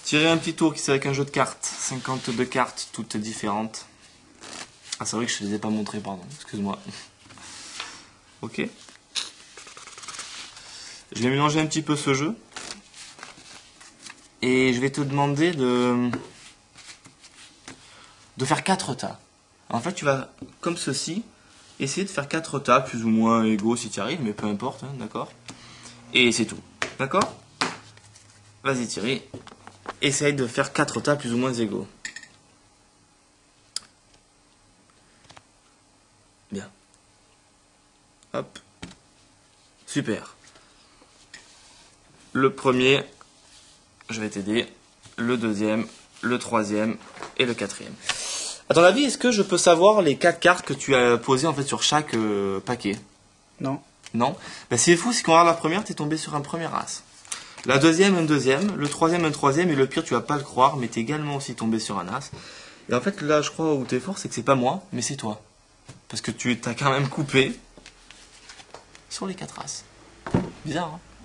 Tirer un petit tour qui c'est avec un jeu de cartes. 52 cartes, toutes différentes. Ah, c'est vrai que je ne les ai pas montrées, pardon. Excuse-moi. Ok. Je vais mélanger un petit peu ce jeu. Et je vais te demander de faire 4 tas. En fait, tu vas, comme ceci, essayer de faire 4 tas, plus ou moins égaux si tu y arrives, mais peu importe, hein, d'accord? Et c'est tout. D'accord? Vas-y Thierry. Essaye de faire 4 tas plus ou moins égaux. Bien. Hop. Super. Le premier, je vais t'aider. Le deuxième, le troisième et le quatrième. À ton avis, est-ce que je peux savoir les 4 cartes que tu as posées en fait sur chaque paquet? Non. Non? Ben, c'est fou, si on regarde la première, tu es tombé sur un premier as. La deuxième, un deuxième. Le troisième, un troisième. Et le pire, tu vas pas le croire, mais tu es également aussi tombé sur un as. Et en fait, là, je crois où tu es fort, c'est que c'est pas moi, mais c'est toi. Parce que tu t'as quand même coupé sur les 4 as. Bizarre, hein?